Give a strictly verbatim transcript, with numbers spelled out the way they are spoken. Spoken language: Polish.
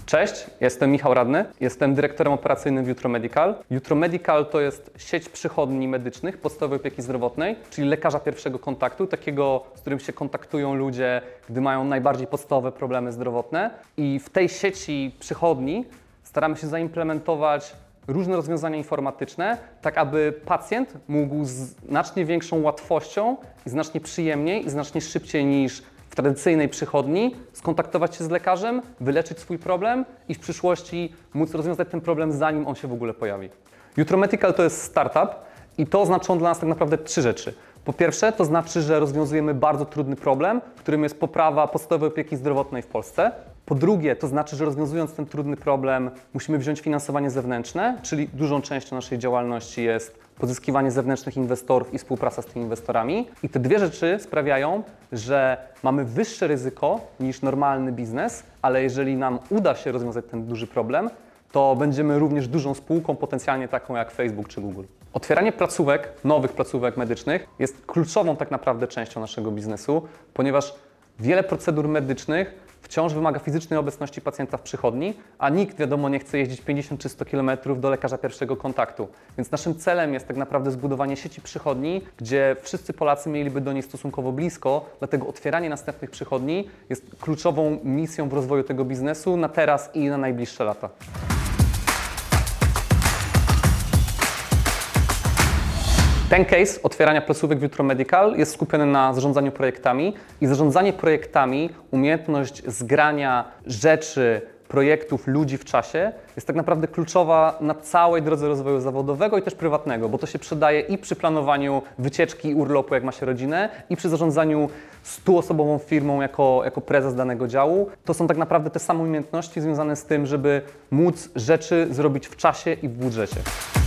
Cześć, jestem Michał Radny, jestem dyrektorem operacyjnym w Jutro Medical. Jutro Medical to jest sieć przychodni medycznych podstawowej opieki zdrowotnej, czyli lekarza pierwszego kontaktu, takiego, z którym się kontaktują ludzie, gdy mają najbardziej podstawowe problemy zdrowotne. I w tej sieci przychodni staramy się zaimplementować różne rozwiązania informatyczne, tak aby pacjent mógł z znacznie większą łatwością i znacznie przyjemniej i znacznie szybciej niż w tradycyjnej przychodni skontaktować się z lekarzem, wyleczyć swój problem i w przyszłości móc rozwiązać ten problem, zanim on się w ogóle pojawi. Jutro Medical to jest startup i to oznaczą dla nas tak naprawdę trzy rzeczy. Po pierwsze, to znaczy, że rozwiązujemy bardzo trudny problem, którym jest poprawa podstawowej opieki zdrowotnej w Polsce. Po drugie, to znaczy, że rozwiązując ten trudny problem, musimy wziąć finansowanie zewnętrzne, czyli dużą częścią naszej działalności jest pozyskiwanie zewnętrznych inwestorów i współpraca z tymi inwestorami. I te dwie rzeczy sprawiają, że mamy wyższe ryzyko niż normalny biznes, ale jeżeli nam uda się rozwiązać ten duży problem, to będziemy również dużą spółką, potencjalnie taką jak Facebook czy Google. Otwieranie placówek, nowych placówek medycznych jest kluczową tak naprawdę częścią naszego biznesu, ponieważ wiele procedur medycznych wciąż wymaga fizycznej obecności pacjenta w przychodni, a nikt, wiadomo, nie chce jeździć pięćdziesiąt czy sto kilometrów do lekarza pierwszego kontaktu. Więc naszym celem jest tak naprawdę zbudowanie sieci przychodni, gdzie wszyscy Polacy mieliby do niej stosunkowo blisko, dlatego otwieranie następnych przychodni jest kluczową misją w rozwoju tego biznesu na teraz i na najbliższe lata. Ten case otwierania placówek w Jutro Medical jest skupiony na zarządzaniu projektami i zarządzanie projektami, umiejętność zgrania rzeczy, projektów, ludzi w czasie jest tak naprawdę kluczowa na całej drodze rozwoju zawodowego i też prywatnego, bo to się przydaje i przy planowaniu wycieczki i urlopu, jak ma się rodzinę, i przy zarządzaniu stuosobową firmą jako, jako prezes danego działu. To są tak naprawdę te same umiejętności związane z tym, żeby móc rzeczy zrobić w czasie i w budżecie.